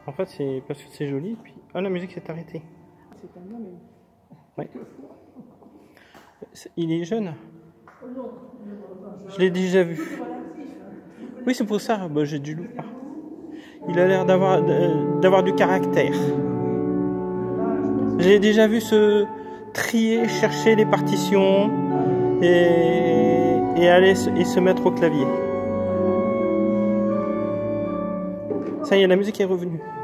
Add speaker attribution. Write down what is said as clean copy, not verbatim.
Speaker 1: En fait, c'est parce que c'est joli. Puis... Ah, la musique s'est arrêtée.
Speaker 2: C'est un homme.
Speaker 1: Ouais. Il est jeune. Je l'ai déjà vu. Oui, c'est pour ça. Bah, j'ai du loup. Il a l'air d'avoir du caractère. J'ai déjà vu se trier, chercher les partitions et aller et se mettre au clavier. Ça y est, la musique est revenue.